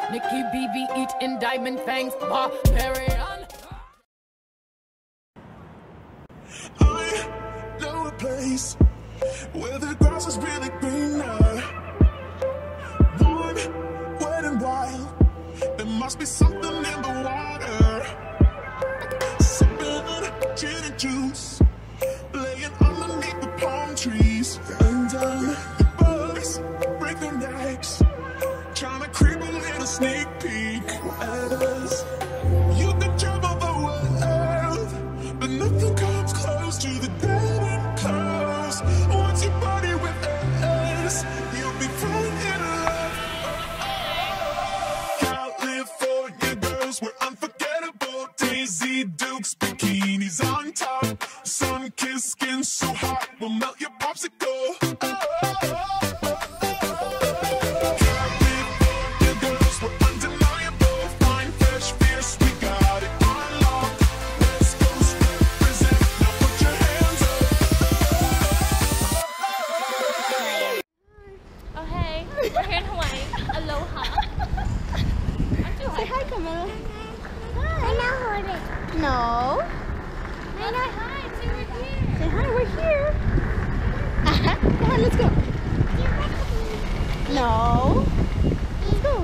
Nikki BB eating diamond fangs, barbarian. I know a place where the grass is really greener, warm, wet and wild. There must be something in the water, sipping gin and juice, laying underneath the palm trees. And the bugs break their necks, trying to creep a little sneak peek at us. You can travel the world, but nothing comes close to the golden coast. Once you party with us, you'll be falling in love. California girls, we're unforgettable. Daisy Dukes, bikinis on top, sun-kissed skin so hot, we'll melt your popsicle. We're here in Hawaii. Aloha. Say hi, Camilla. Hi. I know hold it. No. I know. Hi. Say we're here. Say hi. We're here. Come on, let's go. No. Let's go.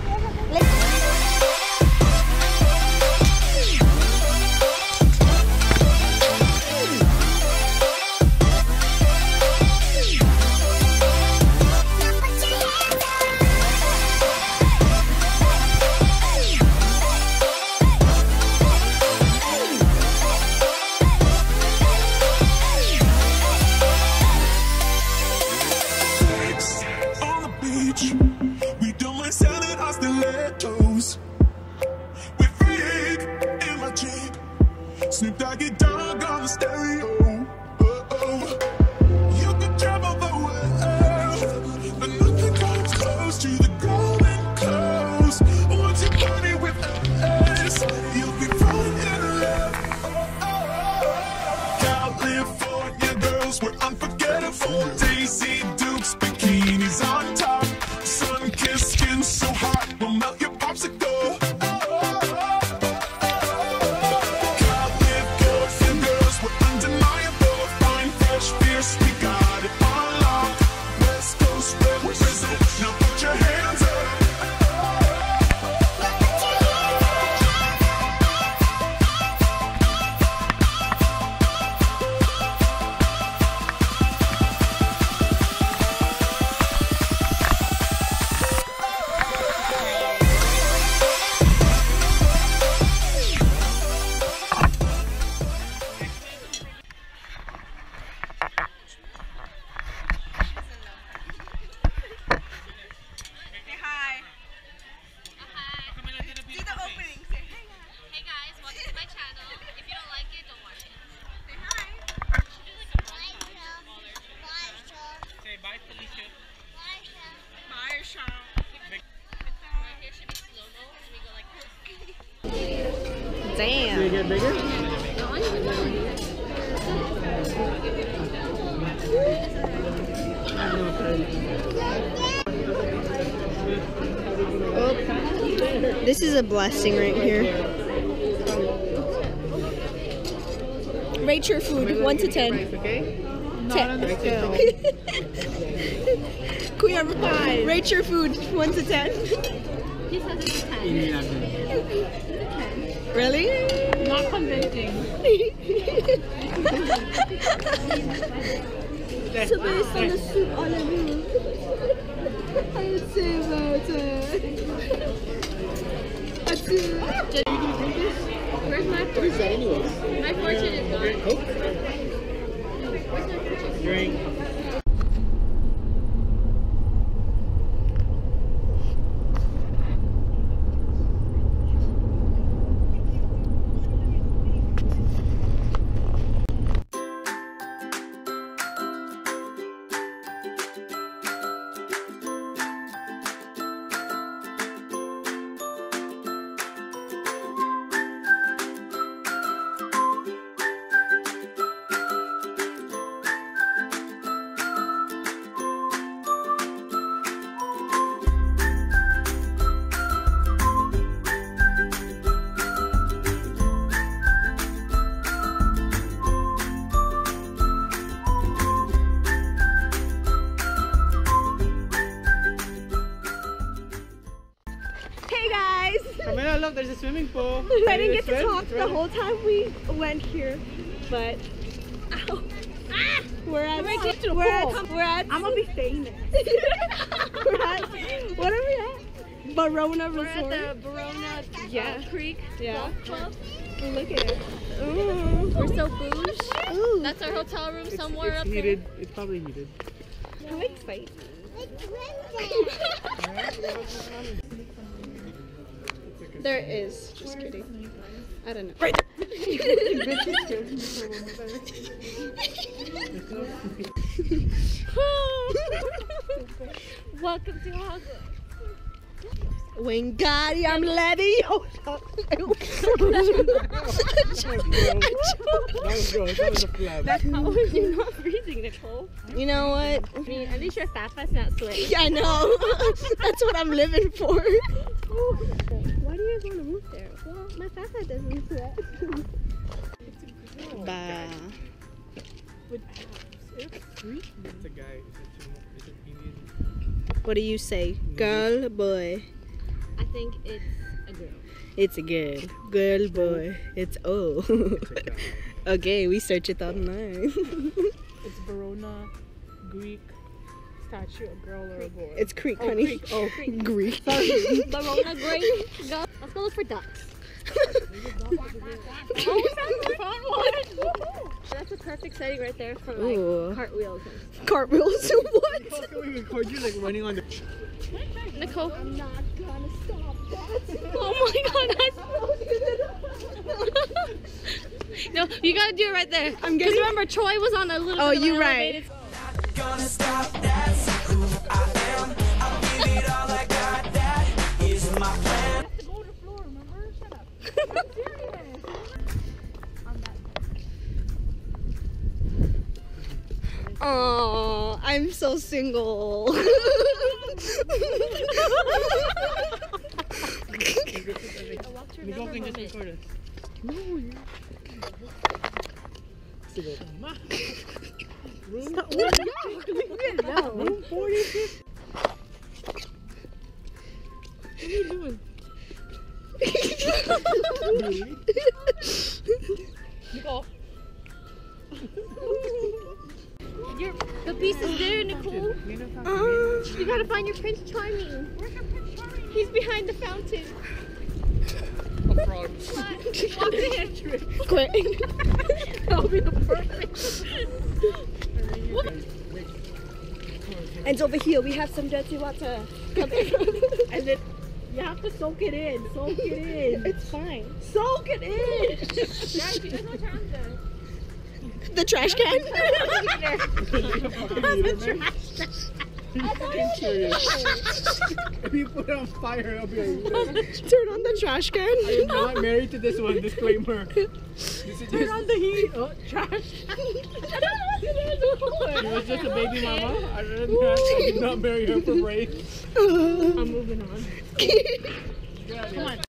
We don't mind selling our stilettos. We freak in my Jeep, Snoop Doggy Dogg on the stereo. You can travel the world, but nothing comes close to the golden coast. Once you party with us, you'll be falling in love. California girls, we're unforgettable. Daisy Dukes, bikinis on top, sun-kissed skin so hot, we'll melt your popsicle. California girls, we're undeniable. Fine, fresh, fierce, we got it on lock. West Coast represent, now put your hands up. Damn. Did it get bigger? Oh, this is a blessing right here. Rate your food, 1 to 10. Okay? 10. Kuya, rate your food, 1 to 10. He says it's a 10. Really? Not convincing. So based on the soup, all of you. I'd say about a 2. Where's my What is fortune? that anyways? My fortune is gone. Coke? Where's my fortune? Drink. Hey guys! Camila, look, there's a swimming pool. I didn't get to talk the whole time we went here, but ow. Ah! We're at I'm gonna be famous. What are we at? Barona Resort. We're at the Barona Creek Yeah. Club. Look at it. Ooh. We're so bouge. Ooh. That's our hotel room somewhere it's up heated. It's probably heated. I'm excited. There is. Just kidding. I don't know. Right there. Welcome to Hogwarts. Wingardium Leviosa. That was a flab. How are you not freezing, Nicole? You know what? I mean, at least your Fafa's not sweating. Yeah, I know. That's what I'm living for. Why do you guys want to move there? Well, my Fafa doesn't sweat. Bah. It's a guy. Is it Indian? What do you say? Girl or boy? I think it's a girl. It's a girl. Girl, boy. It's oh. Okay, we search it online. It's Verona, Greek statue, a girl or a boy. It's Greek, honey. Greek. Oh, Greek. Barona Greek. Let's go look for ducks. That's a perfect setting right there for like Ooh. cartwheels and stuff. Cartwheels? What? How can we record you like running on the... Nicole. I'm not gonna stop that. Oh my god. No, you gotta do it right there. I'm Because getting... remember, Troy was on a little Oh, bit of an you're right. elevated... Gonna stop, that's who I am. I'll give it all I got, that is my plan. To go to the floor, remember? Shut up. I'm serious. Oh, I'm so single. Nicole can just record us. Room 46. What are you doing? Nicole. The piece is there, Nicole. You gotta find your Prince Charming. Where's your Prince Charming? He's behind the fountain. A frog. Walk in. Quick. That'll be the perfect. And over here we have some dirty water. And then you have to soak it in. Soak it in. It's fine. Soak it in. Guys, you guys know what time there? The trash can. If you put it on fire, it'll be like... Turn on the trash can. I am not married to this one, disclaimer. This is Turn just... on the heat. Oh, trash. She was just a baby mama. Other than that, I did not marry her for brains. I'm moving on. Come on.